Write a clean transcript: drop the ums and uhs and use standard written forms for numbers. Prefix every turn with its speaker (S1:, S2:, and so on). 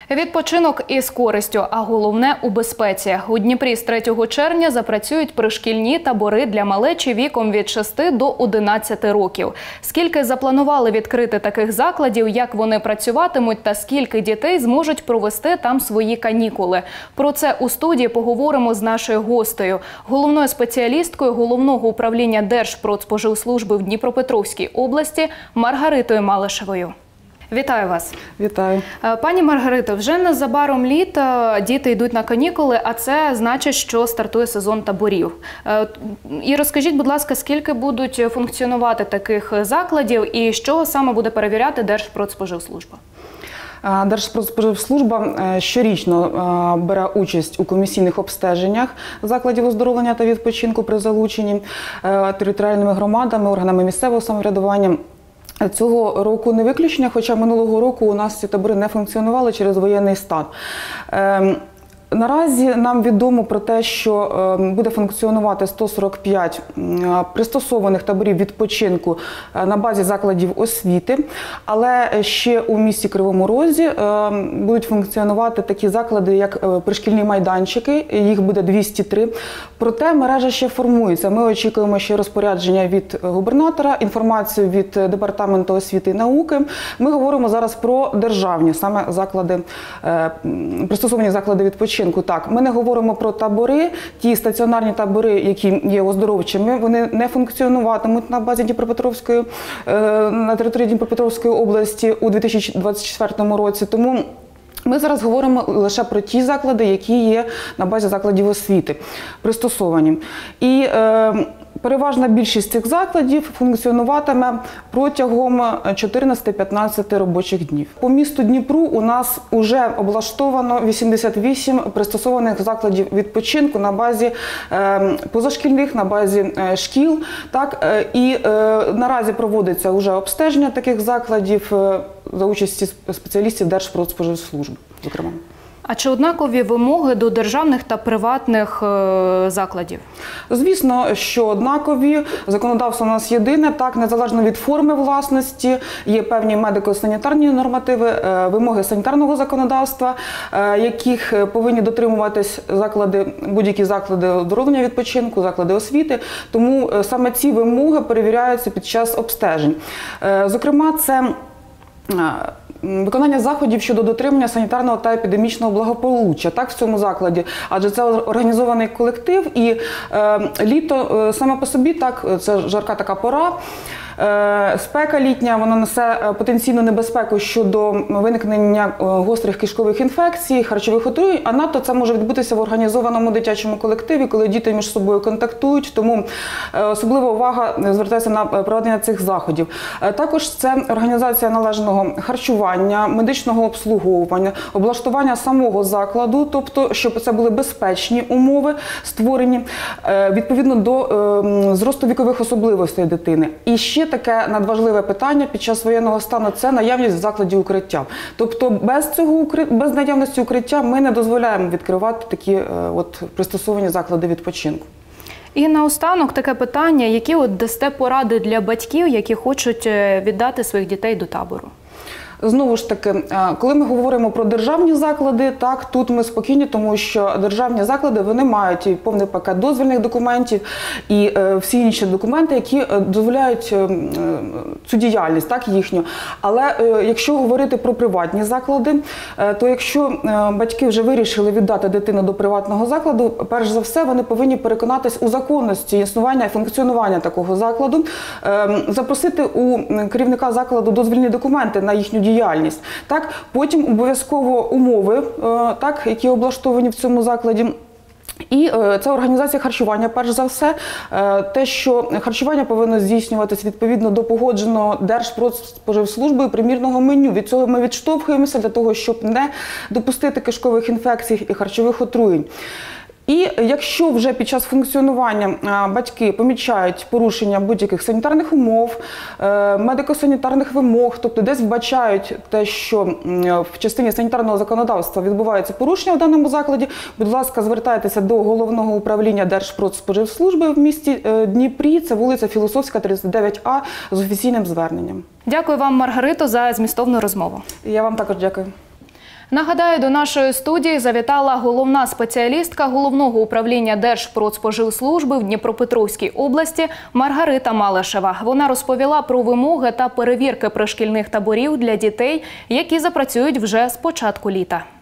S1: Відпочинок із користю, а головне – у безпеці. У Дніпрі з 3 червня запрацюють пришкільні табори для малечі віком від 6 до 11 років. Скільки запланували відкрити таких закладів, як вони працюватимуть та скільки дітей зможуть провести там свої канікули. Про це у студії поговоримо з нашою гостею, головною спеціалісткою Головного управління Держпродспоживслужби в Дніпропетровській області Маргаритою Малишевою. Вітаю вас.
S2: Вітаю.
S1: Пані Маргарито, вже незабаром літо, діти йдуть на канікули, а це значить, що стартує сезон таборів. І розкажіть, будь ласка, скільки будуть функціонувати таких закладів і що саме буде перевіряти Держпродспоживслужба?
S2: Держпродспоживслужба щорічно бере участь у комісійних обстеженнях закладів оздоровлення та відпочинку при залученні територіальними громадами, органами місцевого самоврядування. Цього року не виключення, хоча минулого року у нас ці табори не функціонували через воєнний стан. Наразі нам відомо про те, що буде функціонувати 145 пристосованих таборів відпочинку на базі закладів освіти, але ще у місті Кривому Розі будуть функціонувати такі заклади, як пришкільні майданчики, їх буде 203. Проте мережа ще формується. Ми очікуємо ще розпорядження від губернатора, інформацію від Департаменту освіти і науки. Ми говоримо зараз про державні саме заклади, пристосовані заклади відпочинку. Так, ми не говоримо про табори, ті стаціонарні табори, які є оздоровчими, вони не функціонуватимуть на базі Дніпропетровської, на території Дніпропетровської області у 2024 році. Тому ми зараз говоримо лише про ті заклади, які є на базі закладів освіти, пристосовані. І переважна більшість цих закладів функціонуватиме протягом 14-15 робочих днів. По місту Дніпру у нас вже облаштовано 88 пристосованих закладів відпочинку на базі позашкільних, на базі шкіл. Так, і наразі проводиться вже обстеження таких закладів за участі спеціалістів Держпродспоживслужби, зокрема.
S1: А чи однакові вимоги до державних та приватних закладів?
S2: Звісно, що однакові. Законодавство у нас єдине, так, незалежно від форми власності, є певні медико-санітарні нормативи, вимоги санітарного законодавства, яких повинні дотримуватись заклади, будь-які заклади оздоровлення відпочинку, заклади освіти. Тому саме ці вимоги перевіряються під час обстежень. Зокрема, це виконання заходів щодо дотримання санітарного та епідемічного благополуччя, так, в цьому закладі, адже це організований колектив і літо саме по собі, так, це жарка така пора, спека літня, вона несе потенційну небезпеку щодо виникнення гострих кишкових інфекцій, харчових отруєнь, а надто це може відбутися в організованому дитячому колективі, коли діти між собою контактують, тому особлива увага звертається на проведення цих заходів. Також це організація належного харчування, медичного обслуговування, облаштування самого закладу, тобто, щоб це були безпечні умови створені відповідно до зросту вікових особливостей дитини. І ще таке надважливе питання під час воєнного стану – це наявність в закладі укриття. Тобто без наявності укриття ми не дозволяємо відкривати такі пристосовані заклади відпочинку.
S1: І наостанок таке питання, які дасте поради для батьків, які хочуть віддати своїх дітей до табору?
S2: Знову ж таки, коли ми говоримо про державні заклади, так, тут ми спокійні, тому що державні заклади, вони мають і повний пакет дозвільних документів і всі інші документи, які дозволяють цю діяльність, так, їхню. Але якщо говорити про приватні заклади, то якщо батьки вже вирішили віддати дитину до приватного закладу, перш за все вони повинні переконатись у законності існування і функціонування такого закладу, запросити у керівника закладу дозвільні документи на їхню діяльність. Так, потім обов'язково умови, так, які облаштовані в цьому закладі. І це організація харчування, перш за все, те, що харчування повинно здійснюватись відповідно до погодженого Держпродспоживслужбою примірного меню. Від цього ми відштовхуємося для того, щоб не допустити кишкових інфекцій і харчових отруєнь. І якщо вже під час функціонування батьки помічають порушення будь-яких санітарних умов, медико-санітарних вимог, тобто десь вбачають те, що в частині санітарного законодавства відбувається порушення в даному закладі, будь ласка, звертайтеся до Головного управління Держпродспоживслужби в місті Дніпрі, це вулиця Філософська, 39А, з офіційним зверненням.
S1: Дякую вам, Маргарито, за змістовну розмову.
S2: Я вам також дякую.
S1: Нагадаю, до нашої студії завітала головна спеціалістка Головного управління Держпродспоживслужби в Дніпропетровській області Маргарита Малишева. Вона розповіла про вимоги та перевірки пришкільних таборів для дітей, які запрацюють вже з початку літа.